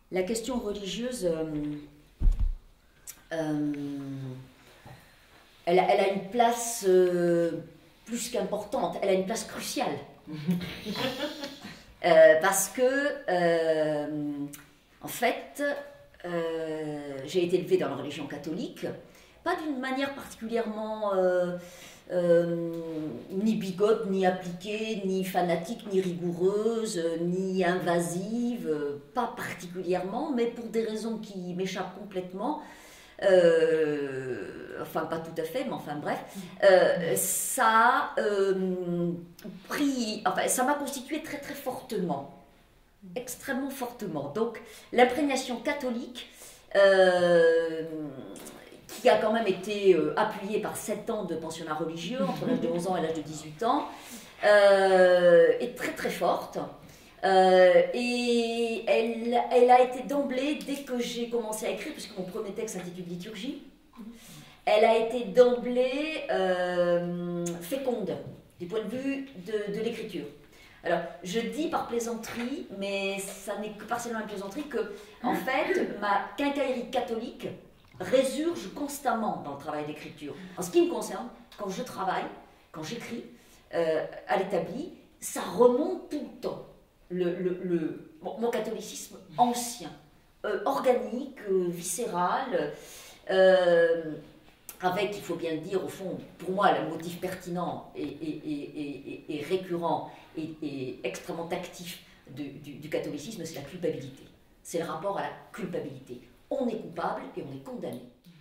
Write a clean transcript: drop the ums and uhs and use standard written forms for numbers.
La question religieuse, euh, elle a une place plus qu'importante, elle a une place cruciale. Parce que, en fait, j'ai été élevée dans la religion catholique, pas d'une manière particulièrement ni bigote, ni appliquée, ni fanatique, ni rigoureuse, ni invasive, pas particulièrement, mais pour des raisons qui m'échappent complètement. Enfin, pas tout à fait, mais enfin bref, ça a enfin, ça m'a constitué très très fortement, extrêmement fortement. Donc, l'imprégnation catholique, qui a quand même été appuyée par 7 ans de pensionnat religieux, entre l'âge de 11 ans et l'âge de 18 ans, est très très forte. Et elle a été d'emblée, dès que j'ai commencé à écrire, puisque mon premier texte s'intitule Liturgie, elle a été d'emblée féconde du point de vue de l'écriture. Alors, je dis par plaisanterie, mais ça n'est que partiellement une plaisanterie, que, en fait, ma quincaillerie catholique résurge constamment dans le travail d'écriture. En ce qui me concerne, quand je travaille, quand j'écris à l'établi, ça remonte tout le temps. Mon catholicisme ancien, organique, viscéral, avec, il faut bien le dire, au fond, pour moi, le motif pertinent et récurrent et extrêmement actif du catholicisme, c'est la culpabilité. C'est le rapport à la culpabilité. On est coupable et on est condamné.